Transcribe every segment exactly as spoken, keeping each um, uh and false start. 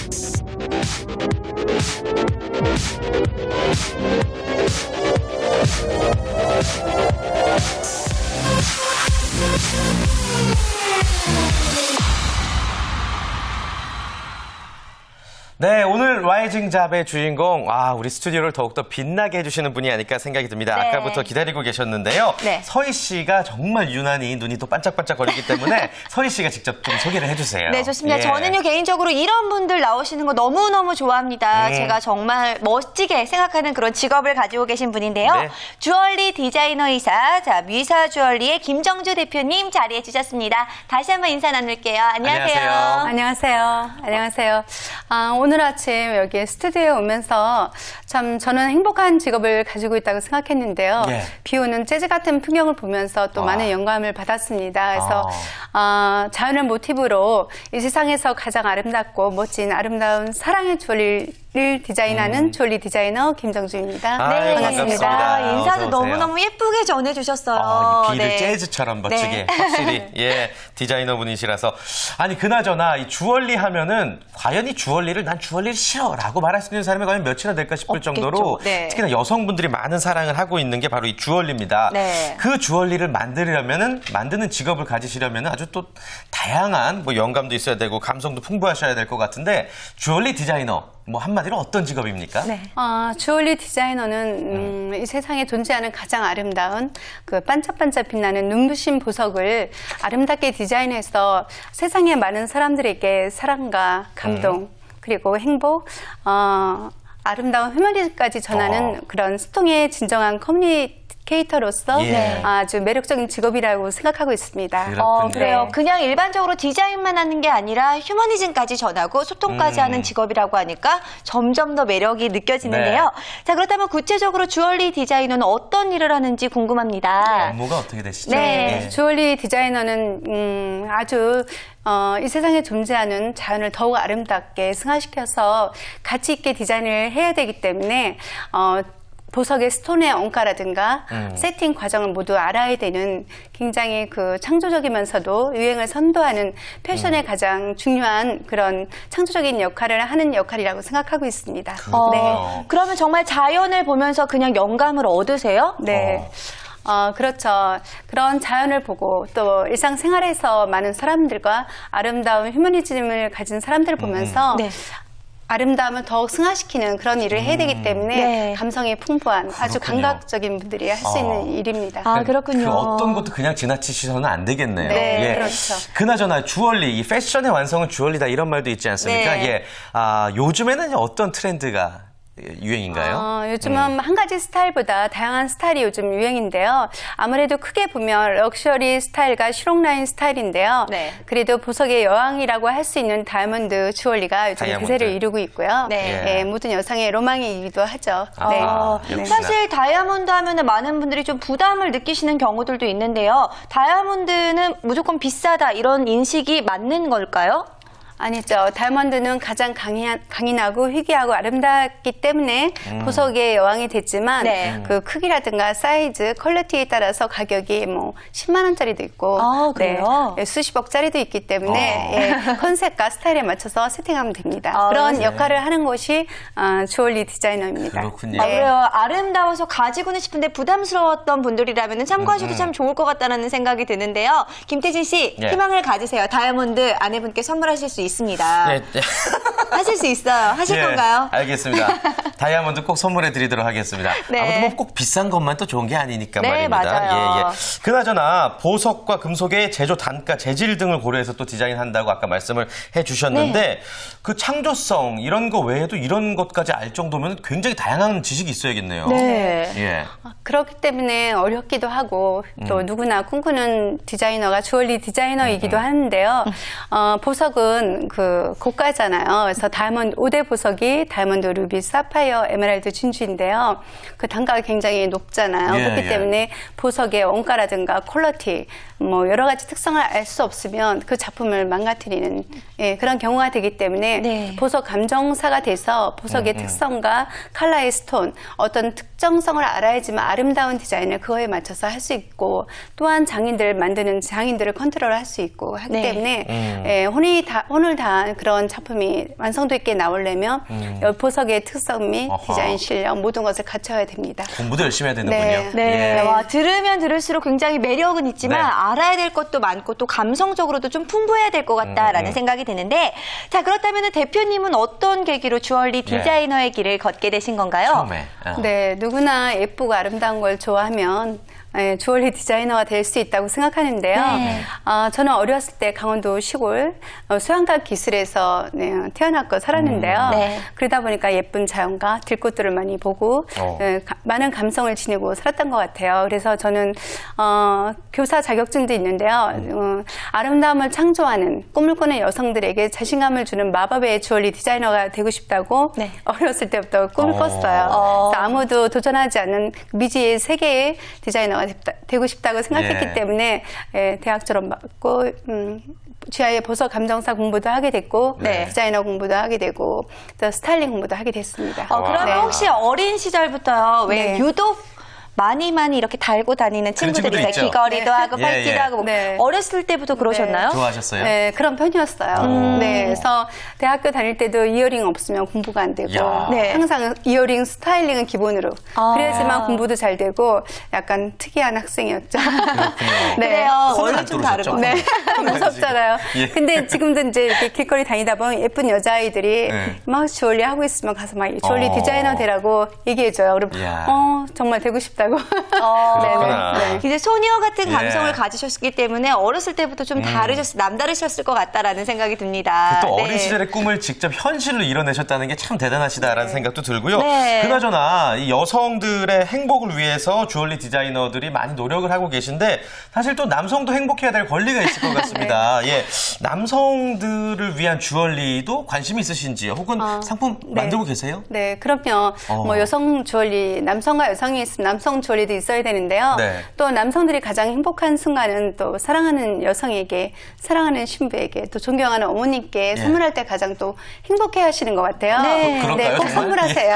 네, 오늘 라이징 잡의 주인공, 아, 우리 스튜디오를 더욱더 빛나게 해주시는 분이 아닐까 생각이 듭니다. 네. 아까부터 기다리고 계셨는데요. 네. 서희 씨가 정말 유난히 눈이 또 반짝반짝 거리기 때문에 서희 씨가 직접 좀 소개를 해주세요. 네, 좋습니다. 예. 저는요, 개인적으로 이런 분들 나오시는 거 너무너무 좋아합니다. 음. 제가 정말 멋지게 생각하는 그런 직업을 가지고 계신 분인데요. 네. 주얼리 디자이너이사, 자, 뮤사 주얼리의 김정주 대표님 자리해 주셨습니다. 다시 한번 인사 나눌게요. 안녕하세요. 안녕하세요. 안녕하세요. 안녕하세요. 아, 오늘 아침 여기 스튜디오에 오면서 참 저는 행복한 직업을 가지고 있다고 생각했는데요. 예. 비 오는 재즈 같은 풍경을 보면서 또 와. 많은 영감을 받았습니다. 그래서 아. 어, 자연을 모티브로 이 세상에서 가장 아름답고 멋진 아름다운 사랑의 주얼리를 디자인하는 음. 주얼리 디자이너 김정주입니다. 아유, 네, 반갑습니다. 아, 인사도 너무너무 예쁘게 전해주셨어요. 아, 비를 네. 재즈처럼 멋지게 네. 확실히 예 디자이너 분이시라서. 아니 그나저나 이 주얼리 하면은 과연 이 주얼리를 난 주얼리를 싫어라고 말할 수 있는 사람이 과연 몇이나 될까 싶을 없겠죠. 정도로 네. 특히나 여성분들이 많은 사랑을 하고 있는 게 바로 이 주얼리입니다. 네. 그 주얼리를 만들려면은 만드는 직업을 가지시려면은 아주 또 다양한 뭐 영감도 있어야 되고 감성도 풍부하셔야 될 것 같은데 주얼리 디자이너 뭐 한마디로 어떤 직업입니까? 네. 어, 주얼리 디자이너는 음, 이 세상에 존재하는 가장 아름다운 그 반짝반짝 빛나는 눈부신 보석을 아름답게 디자인해서 세상의 많은 사람들에게 사랑과 감동 음. 그리고 행복, 어, 아름다운 휴머니즘까지 전하는 어. 그런 소통의 진정한 커뮤니티 캐릭터로서 예. 아주 매력적인 직업이라고 생각하고 있습니다. 어, 그래요. 네. 그냥 일반적으로 디자인만 하는 게 아니라 휴머니즘까지 전하고 소통까지 음. 하는 직업이라고 하니까 점점 더 매력이 느껴지는데요. 네. 자, 그렇다면 구체적으로 주얼리 디자이너는 어떤 일을 하는지 궁금합니다. 업무가 어떻게 되시죠? 네, 네. 주얼리 디자이너는 음, 아주 어, 이 세상에 존재하는 자연을 더욱 아름답게 승화시켜서 가치 있게 디자인을 해야 되기 때문에 어, 보석의 스톤의 원가라든가 음. 세팅 과정을 모두 알아야 되는 굉장히 그 창조적이면서도 유행을 선도하는 패션의 음. 가장 중요한 그런 창조적인 역할을 하는 역할이라고 생각하고 있습니다. 어, 네. 그러면 정말 자연을 보면서 그냥 영감을 얻으세요? 네. 어. 어, 그렇죠. 그런 자연을 보고 또 일상생활에서 많은 사람들과 아름다운 휴머니즘을 가진 사람들을 보면서 음. 네. 아름다움을 더욱 승화시키는 그런 일을 해야 되기 때문에 네. 감성이 풍부한 그렇군요. 아주 감각적인 분들이 할 수 어. 있는 일입니다. 아, 그렇군요. 그 어떤 것도 그냥 지나치셔서는 안 되겠네요. 네, 예. 그렇죠. 그나저나 주얼리, 이 패션의 완성은 주얼리다 이런 말도 있지 않습니까? 네. 예. 아, 요즘에는 어떤 트렌드가 유행인가요? 어, 요즘은 음. 한 가지 스타일보다 다양한 스타일이 요즘 유행인데요. 아무래도 크게 보면 럭셔리 스타일과 실용라인 스타일인데요. 네. 그래도 보석의 여왕이라고 할 수 있는 다이아몬드 주얼리가 요즘 다이아몬드. 대세를 이루고 있고요. 네. 네, 모든 여성의 로망이기도 하죠. 아, 네. 네. 사실 다이아몬드 하면 많은 분들이 좀 부담을 느끼시는 경우들도 있는데요. 다이아몬드는 무조건 비싸다 이런 인식이 맞는 걸까요? 아니죠. 다이아몬드는 가장 강인, 강인하고 희귀하고 아름답기 때문에 음. 보석의 여왕이 됐지만 네. 그 크기라든가 사이즈, 퀄리티에 따라서 가격이 뭐 십만 원짜리도 있고 아, 그래요? 네, 수십억짜리도 있기 때문에 예, 컨셉과 스타일에 맞춰서 세팅하면 됩니다. 아, 그런 네. 역할을 하는 것이 어, 주얼리 디자이너입니다. 그렇군요. 아, 그래요. 아름다워서 가지고는 싶은데 부담스러웠던 분들이라면 참고하셔도 음. 참 좋을 것 같다는 생각이 드는데요. 김태진 씨, 네. 희망을 가지세요. 다이아몬드 아내분께 선물하실 수 있습니다. 있습니다. 네. 하실 수 있어요. 하실 예, 건가요? 알겠습니다. 다이아몬드 꼭 선물해 드리도록 하겠습니다. 네. 아무튼 뭐 꼭 비싼 것만 또 좋은 게 아니니까 네, 말입니다. 맞아요. 예, 예. 그나저나 보석과 금속의 제조 단가, 재질 등을 고려해서 또 디자인한다고 아까 말씀을 해 주셨는데 네. 그 창조성 이런 거 외에도 이런 것까지 알 정도면 굉장히 다양한 지식이 있어야겠네요. 네. 예. 그렇기 때문에 어렵기도 하고 또 음. 누구나 꿈꾸는 디자이너가 주얼리 디자이너이기도 음. 하는데요. 어, 보석은 그 고가잖아요. 그래서 다이아몬드 오 대 보석이 다이아몬드, 루비, 사파이어, 에메랄드, 진주인데요. 그 단가가 굉장히 높잖아요. 예, 그렇기 예. 때문에 보석의 원가라든가 퀄리티 뭐 여러 가지 특성을 알 수 없으면 그 작품을 망가뜨리는 예, 그런 경우가 되기 때문에 네. 보석 감정사가 돼서 보석의 음, 음. 특성과 컬러의 스톤 어떤 특정성을 알아야지만 아름다운 디자인을 그거에 맞춰서 할 수 있고 또한 장인들 만드는 장인들을 컨트롤할 수 있고 하기 네. 때문에 음. 예, 혼이 다, 혼을 다한 그런 작품이 완성도 있게 나오려면 음. 보석의 특성 및 어허. 디자인 실력 모든 것을 갖춰야 됩니다. 공부도 열심히 해야 되는군요. 네. 네. 예. 와, 들으면 들을수록 굉장히 매력은 있지만 네. 알아야 될 것도 많고 또 감성적으로도 좀 풍부해야 될 것 같다라는 음, 음. 생각이 드는데 자 그렇다면 대표님은 어떤 계기로 주얼리 디자이너의 예. 길을 걷게 되신 건가요? 처음에. 어. 네, 누구나 예쁘고 아름다운 걸 좋아하면 네, 주얼리 디자이너가 될 수 있다고 생각하는데요. 네. 어, 저는 어렸을 때 강원도 시골 어, 수양각 기술에서 네, 태어났고 살았는데요. 음, 네. 그러다 보니까 예쁜 자연과 들꽃들을 많이 보고 어. 네, 가, 많은 감성을 지니고 살았던 것 같아요. 그래서 저는 어, 교사 자격증도 있는데요. 어, 아름다움을 창조하는 꿈을 꾸는 여성들에게 자신감을 주는 마법의 주얼리 디자이너가 되고 싶다고 네. 어렸을 때부터 꿈을 어. 꿨어요. 어. 그래서 아무도 도전하지 않는 미지의 세계의 디자이너가 되고 싶다고 생각했기 예. 때문에 예, 대학 졸업받고 음, 지하의 보석 감정사 공부도 하게 됐고 네. 디자이너 공부도 하게 되고 또 스타일링 공부도 하게 됐습니다. 어, 그러면 네. 혹시 어린 시절부터요, 왜 네. 유독 많이 많이 이렇게 달고 다니는 그런 친구들이 친구들 있어요. 있죠. 귀걸이도 네. 하고 예, 팔찌도 예. 하고 뭐 네. 어렸을 때부터 그러셨나요? 좋아하셨어요? 네, 그런 편이었어요. 음. 네, 그래서 대학교 다닐 때도 이어링 없으면 공부가 안 되고, 야. 네. 항상 이어링 스타일링은 기본으로. 아. 그래야지만 공부도 잘 되고, 약간 특이한 학생이었죠. 그렇군요. 네. 그래요. 코는 원래 안 좀 뚫으셨죠? 다르고. 네, 무섭잖아요. 예. 근데 지금도 이제 이렇게 길거리 다니다 보면 예쁜 여자아이들이 네. 막 주얼리 하고 있으면 가서 막 주얼리 어. 디자이너 되라고 얘기해줘요. 그럼 이야. 어 정말 되고 싶다고. 어, 그렇구나. 네, 네. 이제 소녀 같은 예. 감성을 가지셨기 때문에 어렸을 때부터 좀 다르셨, 남다르셨을 것 같다라는 생각이 듭니다. 또 네. 어린 시절의 꿈을 직접 현실로 이뤄내셨다는 게 참 대단하시다라는 네. 생각도 들고요. 네. 그나저나 이 여성들의 행복을 위해서 주얼리 디자이너들이 많이 노력을 하고 계신데 사실 또 남성도 행복해야 될 권리가 있을 것 같습니다. 네. 예, 남성들을 위한 주얼리도 관심이 있으신지요? 혹은 어, 상품 네. 만들고 계세요? 네, 그럼요. 어. 뭐 여성 주얼리, 남성과 여성이 있으면 남성 주얼리도 있어야 되는데요. 네. 또 남성들이 가장 행복한 순간은 또 사랑하는 여성에게, 사랑하는 신부에게, 또 존경하는 어머님께 예. 선물할 때 가장 또 행복해 하시는 것 같아요. 네. 그럴까요, 꼭 정말? 선물하세요.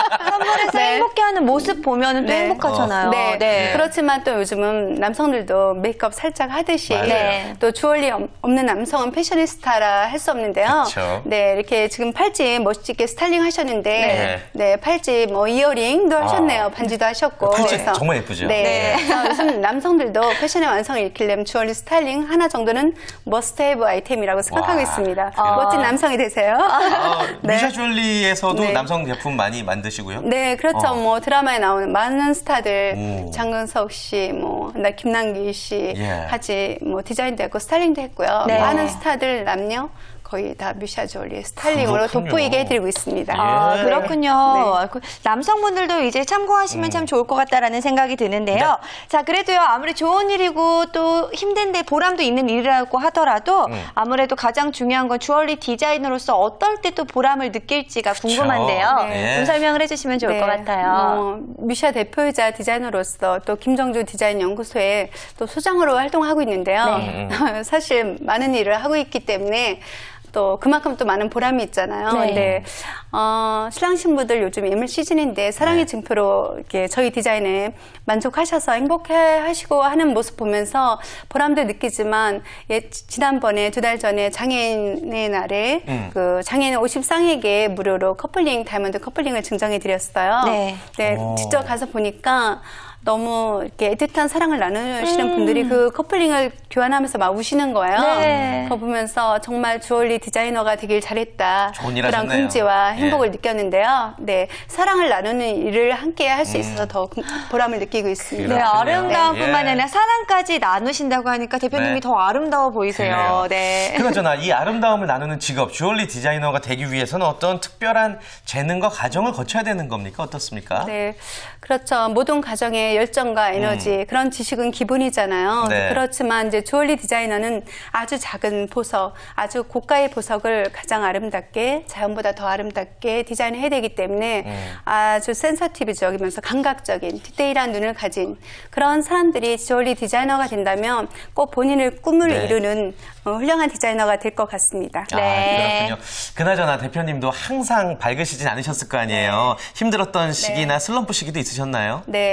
선물해서 네. 행복해하는 모습 보면은 또 네. 행복하잖아요. 네. 네. 그렇지만 또 요즘은 남성들도 메이크업 살짝 하듯이 맞아요. 네. 또 주얼리 없- 없는 남성은 패셔니스타라 할 수 없는데요. 그쵸. 네, 이렇게 지금 팔찌 멋지게 스타일링 하셨는데 네. 네, 팔찌 뭐 이어링도 아. 하셨네요. 반지도 하셨고. 팔찌 그래서 정말 예쁘죠? 네. 네. 그래서 요즘 남성들도 패션의 완성을 일으키려면 주얼리 스타일링 하나 정도는 머스트헤브 아이템이라고 생각하고 와. 있습니다. 아. 멋진 남성이 되세요. 아, 네. 미샤 주얼리에서도 네. 남성 제품 많이 만드시고요? 네, 그렇죠. 어. 뭐 드라마에 나오는 많은 스타들, 오. 장근석 씨, 뭐 나 김남기 씨, 예. 같이 뭐 디자인도 했고 스타일링도 했고요. 네. 많은 스타들 남녀 거의 다 뮤샤 주얼리 스타일링으로 그렇군요. 돋보이게 해드리고 있습니다. 아, 예. 그렇군요. 네. 그 남성분들도 이제 참고하시면 음. 참 좋을 것 같다라는 생각이 드는데요. 자, 그래도요, 아무리 좋은 일이고 또 힘든데 보람도 있는 일이라고 하더라도 음. 아무래도 가장 중요한 건 주얼리 디자이너로서 어떨 때 또 보람을 느낄지가 궁금한데요. 네. 좀 설명을 해주시면 좋을 것 같아요. 뭐, 뮤샤 대표이자 디자이너로서 또 김정주 디자인 연구소에 또 소장으로 활동하고 있는데요. 네. 사실 많은 일을 하고 있기 때문에 또 그만큼 또 많은 보람이 있잖아요. 네. 근데 어, 신랑 신부들 요즘 예물 시즌인데 사랑의 네. 증표로 이렇게 저희 디자인에 만족하셔서 행복해하시고 하는 모습 보면서 보람도 느끼지만 예, 지난번에 두 달 전에 장애인의 날에 음. 그 장애인 오십 쌍에게 무료로 커플링 다이아몬드 커플링을 증정해 드렸어요. 네. 네, 오. 직접 가서 보니까 너무 이렇게 애틋한 사랑을 나누시는 음. 분들이 그 커플링을 교환하면서 막 우시는 거예요. 네. 그거 보면서 정말 주얼리 디자이너가 되길 잘했다. 좋은 일 그런 하셨네요. 긍지와 예. 행복을 느꼈는데요. 네, 사랑을 나누는 일을 함께 할 수 음. 있어서 더 그- 보람을 느끼고 있습니다. 네, 그렇군요. 아름다움뿐만 예. 아니라 사랑까지 나누신다고 하니까 대표님이 네. 더 아름다워 보이세요. 그래요. 네. 그나저나 이 아름다움을 나누는 직업, 주얼리 디자이너가 되기 위해서는 어떤 특별한 재능과 과정을 거쳐야 되는 겁니까? 어떻습니까? 네, 그렇죠. 모든 가정의 열정과 에너지, 그런 지식은 기본이잖아요. 음. 네. 그렇지만 이제 주얼리 디자이너는 아주 작은 보석, 아주 고가의 보석을 가장 아름답게, 자연보다 더 아름답게 디자인을 해야 되기 때문에 음. 아주 센서티브적이면서 감각적인 디테일한 눈을 가진 그런 사람들이 주얼리 디자이너가 된다면 꼭 본인의 꿈을 네. 이루는 어, 훌륭한 디자이너가 될 것 같습니다. 네. 아, 그렇군요. 그나저나 대표님도 항상 밝으시진 않으셨을 거 아니에요. 힘들었던 시기나 슬럼프 시기도 있으셨나요? 네, 뭐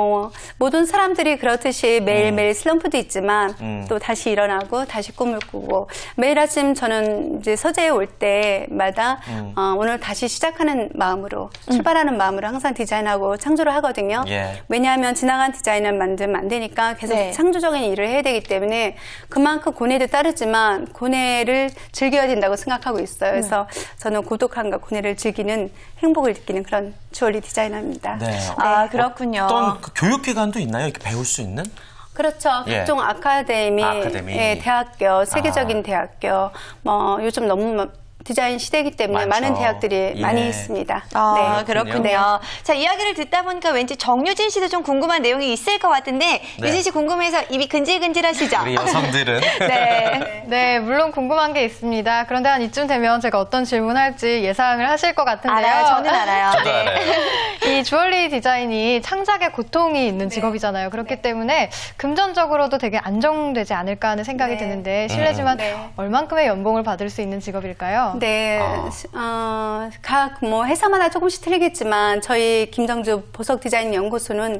뭐 모든 사람들이 그렇듯이 매일매일 음. 슬럼프도 있지만 음. 또 다시 일어나고 다시 꿈을 꾸고 매일 아침 저는 이제 서재에 올 때마다 음. 어, 오늘 다시 시작하는 마음으로 출발하는 음. 마음으로 항상 디자인하고 창조를 하거든요. 예. 왜냐하면 지나간 디자인을 만들면 안 되니까 계속 네. 창조적인 일을 해야 되기 때문에 그만큼 고뇌도 따르지만 고뇌를 즐겨야 된다고 생각하고 있어요. 그래서 음. 저는 고독함과 고뇌를 즐기는 행복을 느끼는 그런 주얼리 디자이너입니다. 네. 아, 그렇군요. 어떤 그 교육기관도 있나요? 이렇게 배울 수 있는? 그렇죠. 예. 각종 아카데미, 아, 아카데미. 예, 대학교, 세계적인 아. 대학교, 뭐 요즘 너무 디자인 시대이기 때문에 많죠. 많은 대학들이 예. 많이 있습니다. 아, 네. 그렇군요. 네. 자, 이야기를 듣다 보니까 왠지 정유진 씨도 좀 궁금한 내용이 있을 것 같은데 네. 유진 씨 궁금해서 입이 근질근질하시죠? 우리 여성들은. 네. 네, 물론 궁금한 게 있습니다. 그런데 한 이쯤 되면 제가 어떤 질문할지 예상을 하실 것 같은데요. 알아요. 저는 알아요. 저도 네. 알아요. 이 주얼리 디자인이 창작의 고통이 있는 직업이잖아요. 그렇기 네. 때문에 금전적으로도 되게 안정되지 않을까 하는 생각이 네. 드는데 실례지만 음. 네. 얼만큼의 연봉을 받을 수 있는 직업일까요? 네, 아. 어, 각 뭐 회사마다 조금씩 틀리겠지만 저희 김정주 보석 디자인 연구소는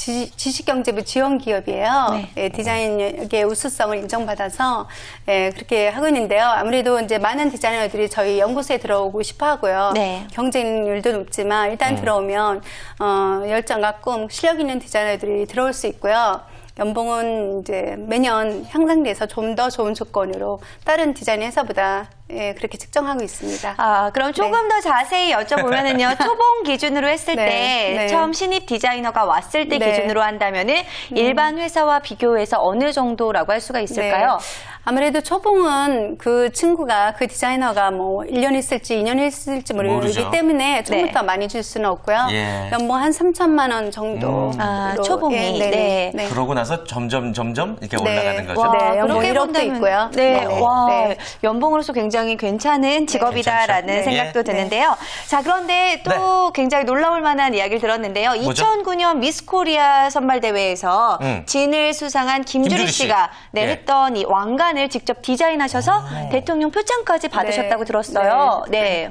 지식경제부 지원 기업이에요. 네. 예, 디자인의 우수성을 인정받아서 예, 그렇게 하고 있는데요. 아무래도 이제 많은 디자이너들이 저희 연구소에 들어오고 싶어 하고요. 네. 경쟁률도 높지만 일단 음. 들어오면 어, 열정과 꿈, 실력 있는 디자이너들이 들어올 수 있고요. 연봉은 이제 매년 향상돼서 좀 더 좋은 조건으로 다른 디자인 회사보다 예, 그렇게 측정하고 있습니다. 아, 그럼 조금 네. 더 자세히 여쭤보면은요, 초봉 기준으로 했을 네. 때, 네. 처음 신입 디자이너가 왔을 때 네. 기준으로 한다면은 음. 일반 회사와 비교해서 어느 정도라고 할 수가 있을까요? 네. 아무래도 초봉은 그 친구가, 그 디자이너가 뭐 일 년 있을지 이 년 있을지 모르기 때문에 처음부터 네. 많이 줄 수는 없고요. 예. 연봉 한 삼천만 원 정도. 음. 아, 초봉이. 예, 네. 네. 네. 그러고 나서 점점, 점점 이렇게 네. 올라가는 거죠? 와, 네, 연봉 일억도 있고요. 네. 네. 와, 네. 연봉으로서 굉장히 괜찮은 직업이다라는 네. 생각도 예. 드는데요. 네. 자, 그런데 또 네. 굉장히 놀라울 만한 이야기를 들었는데요. 뭐죠? 이천구 년 미스 코리아 선발대회에서 음. 진을 수상한 김주리, 김주리 씨가 네, 예. 했던 이 왕관 을 직접 디자인하셔서 오. 대통령 표창까지 받으셨다고 네. 들었어요. 네. 네.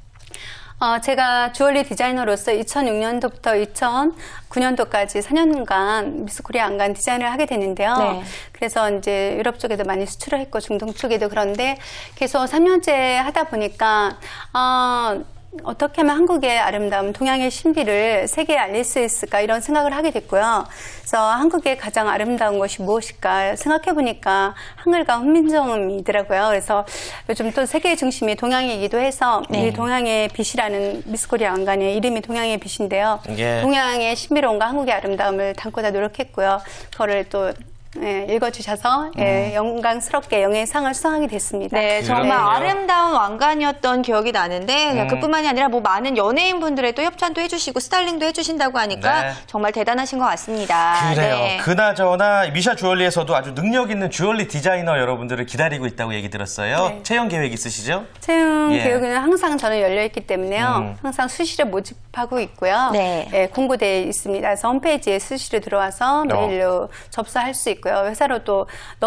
어, 제가 주얼리 디자이너로서 이천육 년도부터 이천구 년도까지 사 년간 미스코리아 안간 디자인을 하게 됐는데요. 네. 그래서 이제 유럽 쪽에도 많이 수출을 했고 중동 쪽에도 그런데 계속 삼 년째 하다 보니까 어, 어떻게 하면 한국의 아름다움, 동양의 신비를 세계에 알릴 수 있을까 이런 생각을 하게 됐고요. 그래서 한국의 가장 아름다운 것이 무엇일까 생각해보니까 한글과 훈민정음이더라고요. 그래서 요즘 또 세계의 중심이 동양이기도 해서 네. 이 동양의 빛이라는 미스코리아 왕관의 이름이 동양의 빛인데요. 예. 동양의 신비로움과 한국의 아름다움을 담고자 노력했고요. 그거를 또 네, 읽어주셔서 음. 예, 영광스럽게 영예상을 수상하게 됐습니다. 네, 정말 네. 아름다운 왕관이었던 기억이 나는데 음. 그뿐만이 아니라 뭐 많은 연예인분들의 또 협찬도 해주시고 스타일링도 해주신다고 하니까 네. 정말 대단하신 것 같습니다. 그래요. 네. 그나저나 미샤 주얼리에서도 아주 능력 있는 주얼리 디자이너 여러분들을 기다리고 있다고 얘기 들었어요. 네. 채용 계획 있으시죠? 채용 예. 계획은 항상 저는 열려있기 때문에요. 음. 항상 수시를 모집하고 있고요. 네. 예, 공고되어 있습니다. 그래서 홈페이지에 수시로 들어와서 메일로 어. 접수할 수 있고 회사로 또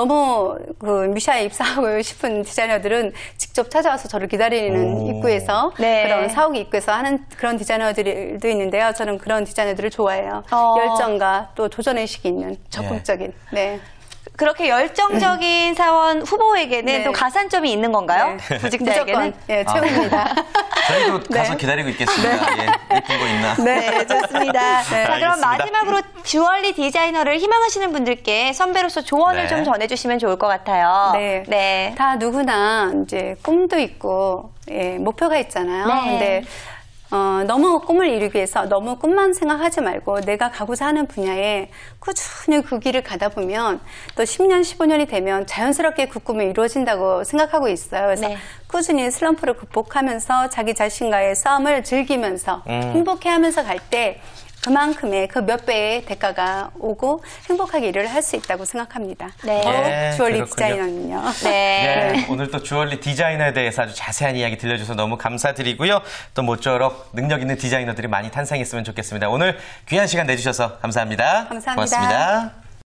너무 그 미샤에 입사하고 싶은 디자이너들은 직접 찾아와서 저를 기다리는 오. 입구에서 네. 그런 사옥 입구에서 하는 그런 디자이너들도 있는데요. 저는 그런 디자이너들을 좋아해요. 어. 열정과 또 도전의식이 있는 적극적인. 네. 그렇게 열정적인 사원 후보에게는 네. 또 가산점이 있는 건가요? 네. 구직자에게는? 네, 최고입니다. 아. 저희도 가서 네. 기다리고 있겠습니다. 네. 예, 예쁜 거 있나? 네, 좋습니다. 네. 자, 그럼 마지막으로 주얼리 디자이너를 희망하시는 분들께 선배로서 조언을 네. 좀 전해주시면 좋을 것 같아요. 네. 네. 다 누구나 이제 꿈도 있고, 예, 목표가 있잖아요. 네. 근데 어, 너무 꿈을 이루기 위해서 너무 꿈만 생각하지 말고 내가 가고자 하는 분야에 꾸준히 그 길을 가다 보면 또 십 년, 십오 년이 되면 자연스럽게 그 꿈이 이루어진다고 생각하고 있어요. 그래서 네. 꾸준히 슬럼프를 극복하면서 자기 자신과의 싸움을 즐기면서 음. 행복해하면서 갈 때 그만큼의 그 몇 배의 대가가 오고 행복하게 일을 할 수 있다고 생각합니다. 네. 네 주얼리 그렇군요. 디자이너는요. 네. 네. 오늘 또 주얼리 디자이너에 대해서 아주 자세한 이야기 들려주셔서 너무 감사드리고요. 또 모쪼록 능력 있는 디자이너들이 많이 탄생했으면 좋겠습니다. 오늘 귀한 시간 내주셔서 감사합니다. 감사합니다. 고맙습니다.